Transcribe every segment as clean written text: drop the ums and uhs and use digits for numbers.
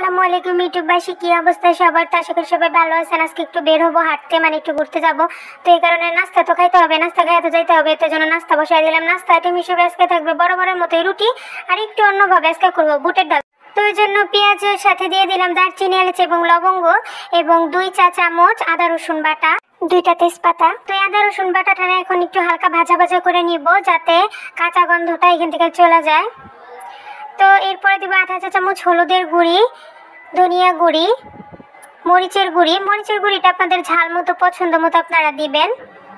আসসালামু আলাইকুম ইউটিউববাসী, কি অবস্থা সবার? তো আশা করি সবাই ভালো আছেন। আজকে একটু বের হবো হাঁটতে, মানে একটু ঘুরতে যাব। তো এই কারণে নাস্তা তো খাইতে হবে, নাস্তা খাইতে যাইতে হবে, তো জন্য নাস্তা বসাই দিলাম। নাস্তা আইটেম হিসেবে আজকে থাকবে বরাবরের মতোই রুটি, আর একটু অন্যভাবে আজকে করবো বুটের ডাল। তো এই জন্য পেঁয়াজের সাথে দিয়ে দিলাম দারচিনি, এলাচ এবং লবঙ্গ, এবং 2 চা চামচ আদা রসুন বাটা, 2টা তেজপাতা। তো আদা রসুন বাটাটা এখন একটু হালকা ভাজা ভাজা করে নিব, যাতে কাঁচা গন্ধটা এখান থেকে চলে যায়। তো এরপরে দিব আধা চা চামচ হলুদের গুঁড়ি, ধনিয়া গুঁড়ি, মরিচের গুঁড়িটা আপনাদের ঝাল মতো পছন্দ মতো আপনারা দিবেন,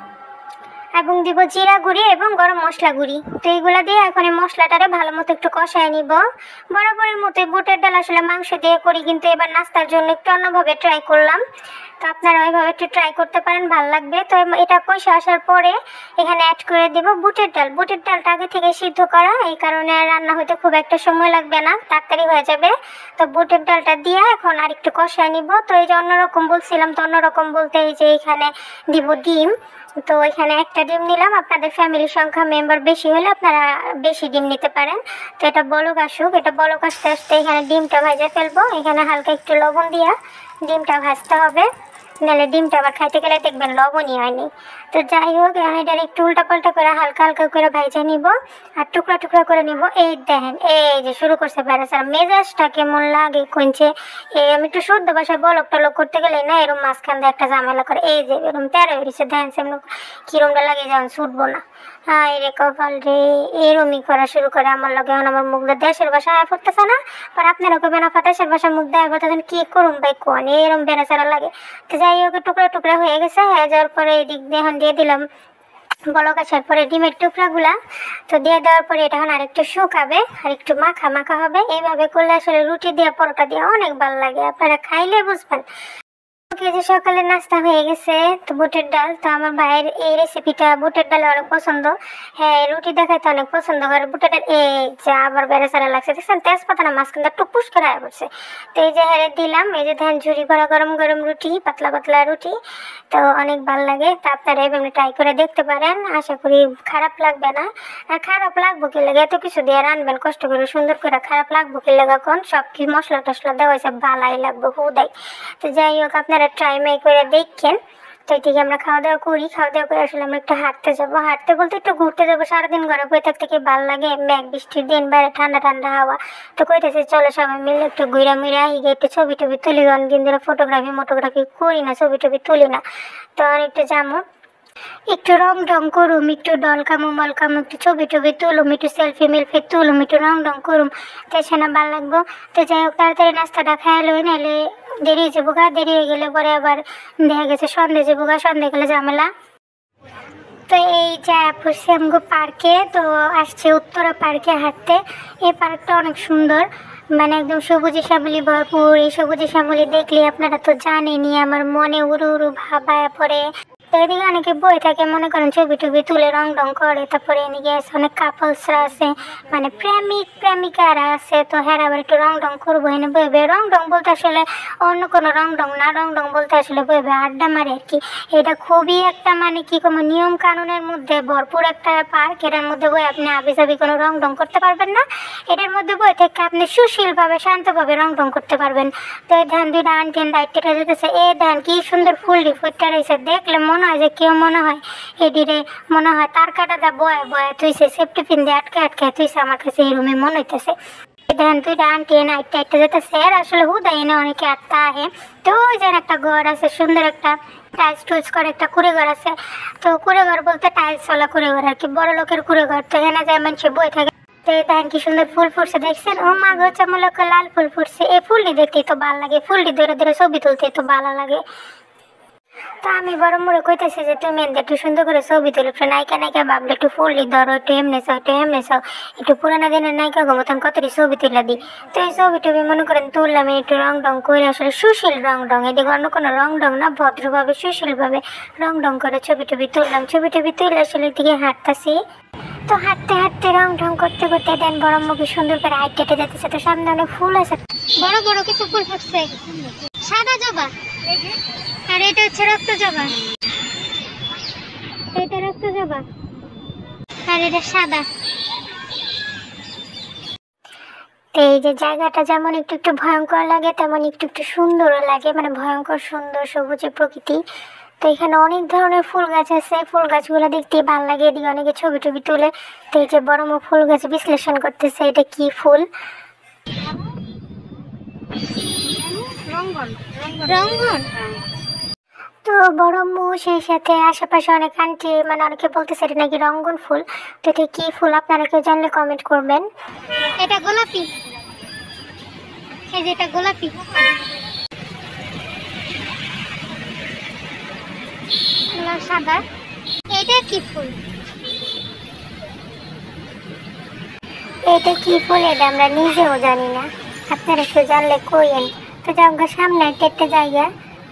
এবং দিব জিরা গুঁড়ি এবং গরম মশলা গুঁড়ি। তো এইগুলা দিয়ে এখন এই মশলাটারে ভালো মতো একটু কষায় নিব। বরাবরের মতো বুটের ডাল আসলে মাংস দিয়ে করি, কিন্তু এবার নাস্তার জন্য একটু অন্যভাবে ট্রাই করলাম। তো আপনারা ওইভাবে একটু ট্রাই করতে পারেন, ভালো লাগবে। তো এটা কষে আসার পরে এখানে অ্যাড করে দেব বুটের ডাল। বুটের ডালটা আগে থেকে সিদ্ধ করা, এই কারণে রান্না হতে খুব একটা সময় লাগবে না, তাড়াতাড়ি হয়ে যাবে। তো বুটের ডালটা দিয়ে এখন আর একটু কষায় নিব। তো এই যে অন্যরকম বলছিলাম, তো অন্যরকম বলতে এই যে এখানে দিব ডিম। তো এখানে একটা ডিম নিলাম, আপনাদের ফ্যামিলির সংখ্যা মেম্বার বেশি হলে আপনারা বেশি ডিম নিতে পারেন। তো এটা বলক আসুক, এটা বলক আসতে আসতে এখানে ডিমটা ভেজে ফেলবো। এখানে হালকা একটু লবণ দিয়া ডিমটা ভাজতে হবে, নাহলে ডিমটা আবার খাইতে গেলে দেখবেন লবণই হয়নি। তো যাই হোক, এটার একটু উল্টা পাল্টা করে হালকা হালকা করে ভাজা নিব, আর টুকরা টুকরা করে নিব। এই দেখেন, এই যে শুরু করছে বেড়াচ্ছে। মেজাজটা কেমন লাগে কইছে, আমি একটু শুদ্ধ ভাষায় বলক টলক করতে গেলে না এরকম মাঝখান দিয়ে একটা ঝামেলা করে। এই যে এরকম তেরো হয়েছে, দেখেন সেমন কিরমটা লাগে, যেমন ছুটবো না। হ্যাঁ রে কপাল রে, এরমই করা শুরু করে আমার লগে। এখন আমার মুখ দেশের ভাষা আয় পড়তেছে না, আর আপনারা কবেন আপা দেশের ভাষা মুখ দেয় পড়তেছেন, কি করুন ভাই কোন এরম বেড়াচারা লাগে। তো যাই হোক, টুকরা টুকরা হয়ে গেছে। হয়ে যাওয়ার পরে এদিক দিয়ে এখন দিয়ে দিলাম বলক আসার পরে ডিমের টুকরাগুলা। তো দিয়ে দেওয়ার পরে এটা এখন আরেকটু শুকাবে, আর একটু মাখা মাখা হবে। এইভাবে করলে আসলে রুটি দিয়ে পরোটা দিয়ে অনেক ভালো লাগে, আপনারা খাইলে বুঝবেন। যে সকালে নাস্তা হয়ে গেছে। তো বুটের ডাল, তো আমার ভাইয়ের এই রেসিপিটা বুটের ডালে অনেক পছন্দ। হ্যাঁ, রুটি দেখাইতে অনেক পছন্দ করে বুটের ডাল। এই যে আবার বেড়ে সারা লাগছে, দেখছেন তেজপাতা না মাঝখানটা টুকুস করে আয় পড়ছে। তো এই যে হ্যাঁ দিলাম, এই যে ধান ঝুরি করা গরম গরম রুটি, পাতলা পাতলা রুটি। তো অনেক ভালো লাগে। তো আপনারা এইভাবে ট্রাই করে দেখতে পারেন, আশা করি খারাপ লাগবে না। আর খারাপ লাগবো কি লাগে, এত কিছু দিয়ে রানবেন কষ্ট করে সুন্দর করে, খারাপ লাগবো কি লাগে? কোন সব কি মশলা টসলা দেওয়া হয়েছে, ভালাই লাগবে হুদাই। তো যাই হোক, আপনারা ট্রাই মাই করে দেখেন। তো এদিকে আমরা খাওয়া দাওয়া করি, খাওয়া দাওয়া করে আসলে আমরা একটু হাঁটতে যাবো। হাঁটতে বলতে একটু ঘুরতে যাবো, সারাদিন ঘরে বই থাকতে কি ভালো লাগে, মেঘ বৃষ্টির দিন, বাইরে ঠান্ডা ঠান্ডা হাওয়া। তো কইতেছে চলো সবাই মিলে একটু ঘুরা মুড়ে আই গে, একটু ছবি টবি তুলি। অনেকদিন ধরে ফটোগ্রাফি করি না, ছবি টবি তুলি না। তো অনেকটা যাবো, একটু রং ঢং করুম, একটু ডল কামু মল কামু, একটু ছবি টবি তুলুম, একটু সেলফি মিলফি তুলুম, একটু রং ঢং করুম। তো সেনা ভালো লাগবো। তো যাই হোক, তাড়াতাড়ি নাস্তাটা খাই লই, নাহলে দেরি হয়ে যাবো। দেরি হয়ে গেলে পরে আবার দেখা গেছে সন্ধ্যে যাবো, সন্ধ্যে গেলে ঝামেলা। তো এই যে পড়ছি আমগো পার্কে, তো আসছে উত্তরা পার্কে হাঁটতে। এই পার্কটা অনেক সুন্দর, মানে একদম সবুজে শ্যামলি ভরপুর। এই সবুজে শ্যামলি দেখলে আপনারা তো জানেনই, আমার মনে উড়ু উড়ু ভাবায় পড়ে। তো এদিকে অনেকে বই থাকে, মনে করেন ছবি টবি তুলে রং ঢং করে। তারপরে এদিকে অনেক কাপলসরা আছে, মানে প্রেমিক প্রেমিকারা আছে। তো হ্যাঁ আবার একটু রং ঢং করবো এনে বইবে। রং ঢং বলতে আসলে অন্য কোনো রং ঢং না, রং ঢং বলতে আসলে বইবে আড্ডা মারে আর কি। এটা খুবই একটা মানে কি কোনো নিয়ম কানুনের মধ্যে ভরপুর একটা পার্ক। এটার মধ্যে বই আপনি আবিজাবি কোনো রং ঢং করতে পারবেন না। এটার মধ্যে বই থেকে আপনি সুশীলভাবে শান্তভাবে রং ঢং করতে পারবেন। তো এই ধান দুইটা আনটেন দায়িত্বটা যেতেছে, এই ধান কি সুন্দর ফুলটি ফুটটা রয়েছে, দেখলে মনে হয় যে কেউ মনে হয় এদিকে মনে হয় তার কাটাটা বয়ে বয়ে তুইছে, সেফটি পিন দিয়ে আটকে আটকে তুইছে। আমার কাছে এই রুমে মনে হইতেছে ধান দুইটা আনটেন আইটটা আইটটা যেতেছে। আর আসলে হুদা এনে অনেকে আটটা আহে। তো ওই যেন একটা ঘর আছে সুন্দর, একটা টাইলস টুলস করে একটা কুড়ে ঘর আছে। তো কুড়ে ঘর বলতে টাইলস ওলা কুড়ে ঘর আর কি, বড় লোকের কুড়ে ঘর। তো এখানে যায় মানুষ বই থাকে। তো ধান কি সুন্দর ফুল ফুটছে দেখছেন, ও মা গো চামলক লাল ফুল ফুটছে। এই ফুলটি দেখতেই তো ভালো লাগে, ফুলটি ধরে ধরে ছবি তুলতে তো ভালো লাগে। তো আমি বড় মুড়ে কইতেছি যে তুমি একটু সুন্দর করে ছবি তুলে, একটু নায়িকা নায়িকা ভাবলে একটু ফুললি ধরো, একটু এমনি চাও, একটু এমনি চাও, একটু পুরানো দিনের নায়িকা গো মতন কতটি ছবি তুলে দিই। তো এই ছবি টবি মনে করেন তুললাম, একটু রং ঢং করে, আসলে সুশীল রং ঢং, এদিকে অন্য কোনো রং ঢং না, ভদ্রভাবে সুশীলভাবে রং ঢং করে ছবি টবি তুললাম। ছবি টবি তুলে আসলে দিকে হাঁটতেছি। তো হাঁটতে হাঁটতে রং ঢং করতে করতে দেন বড় মুখে সুন্দর করে হাঁটতে হেঁটে যেতেছে। তো সামনে অনেক ফুল আছে, বড় বড় কিছু ফুল ফুটছে, সাদা জবা, আর এটা হচ্ছে রক্ত জবা, এটা রক্ত জবা, আর এটা সাদা। তো এই যে জায়গাটা যেমন একটু একটু ভয়ঙ্কর লাগে তেমন একটু একটু সুন্দরও লাগে, মানে ভয়ঙ্কর সুন্দর সবুজে প্রকৃতি। তো এখানে অনেক ধরনের ফুল গাছ আছে, ফুল গাছগুলো দেখতে ভালো লাগে, এদিকে অনেকে ছবি টবি তুলে। তো এই যে বড় ফুল গাছ বিশ্লেষণ করতেছে এটা কি ফুল। রঙ্গন। তো বড় মু সেই সাথে আশেপাশে অনেক আন্টি মানে অনেকে বলতেছে এটা নাকি রঙ্গন ফুল। তো এটা কি ফুল আপনারা কেউ জানলে কমেন্ট করবেন। এটা গোলাপি, এই যে এটা গোলাপি। সাদা। এটা কি ফুল? এটা কি ফুল এটা আমরা নিজেও জানি না, আপনারা কেউ জানলে কইেন। তো যাওয়া সামনে একটা জায়গা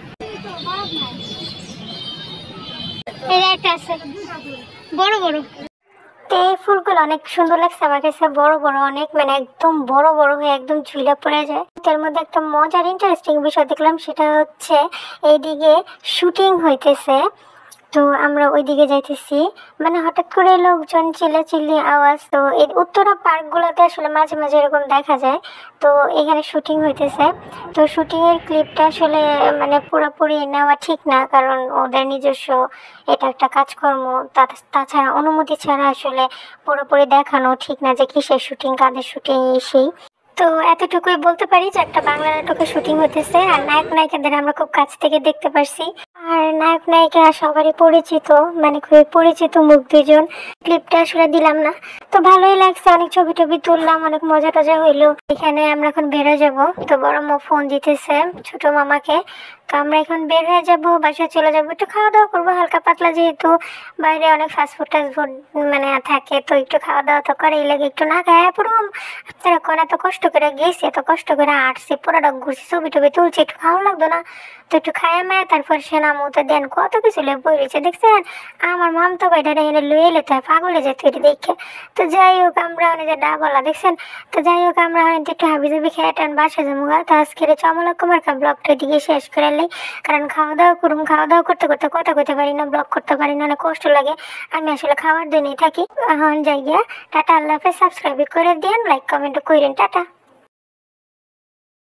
একটা আছে বড় বড়। তো এই ফুলগুলো অনেক সুন্দর লাগছে আমার কাছে, বড় বড় অনেক, মানে একদম বড় বড় হয়ে একদম ঝুলে পড়ে যায়। তার মধ্যে একটা মজার ইন্টারেস্টিং বিষয় দেখলাম, সেটা হচ্ছে এইদিকে শুটিং হইতেছে। তো আমরা ওইদিকে যাইতেছি, মানে হঠাৎ করে লোকজন চিল্লাচিল্লি আওয়াজ। তো এই উত্তরা পার্কগুলোতে আসলে মাঝে মাঝে এরকম দেখা যায়। তো এখানে শুটিং হইতেছে। তো শুটিংয়ের ক্লিপটা আসলে মানে পুরোপুরি নেওয়া ঠিক না, কারণ ওদের নিজস্ব এটা একটা কাজকর্ম। তাছাড়া অনুমতি ছাড়া আসলে পুরোপুরি দেখানো ঠিক না যে কিসের শুটিং, কাদের শুটিং, সেই। তো এতটুকুই বলতে পারি যে একটা বাংলা নাটকের শুটিং হতেছে, আর নায়ক নায়িকাদের আমরা খুব কাছ থেকে দেখতে পারছি। আর নায়ক নায়িকা সবারই পরিচিত, মানে খুবই পরিচিত মুখ দুজন। ক্লিপটা আসলে দিলাম না, তো ভালোই লাগছে, অনেক ছবি টবি তুললাম, অনেক মজা টজা হইলো। এখানে আমরা এখন বেরো যাব। তো বড় মা ফোন দিতেছে ছোট মামাকে। তো আমরা এখন বের হয়ে যাব, বাসায় চলে যাব, একটু খাওয়া দাওয়া করবো হালকা পাতলা, যেহেতু বাইরে অনেক ফাস্টফুড টাস্টফুড মানে থাকে। তো একটু খাওয়া দাওয়া তো করেই লাগে, একটু না খায় পুরো আপনারা কোন এত কষ্ট করে গেছি, এত কষ্ট করে আসছি, পুরোটা ঘুরছি, ছবি টবি তুলছি, একটু খাওয়া লাগতো না? তো একটু খায় মায় তারপর সেনা মতো দেন কত কিছু বই রয়েছে দেখছেন। আমার মাম তো ভাইটা এনে লুয়ে এলে হয় পাগলে যেত এটা দেখে। তো যাই হোক আমরা যে ডাবলা দেখছেন। তো যাই হোক আমরা একটু হাবি জাবি খেয়ে টান বাসা জমুগা। তো আজকের চমলক কুমার ব্লগটা দিকে শেষ করে লাই, কারণ খাওয়া দাওয়া করুম, খাওয়া দাওয়া করতে করতে কথা কইতে পারি না, ব্লগ করতে পারি না, অনেক কষ্ট লাগে। আমি আসলে খাওয়ার দিনেই থাকি। এখন যাই গিয়া টাটা, আল্লাহ হাফেজ। সাবস্ক্রাইব করে দিন, লাইক কমেন্ট করেন, টাটা।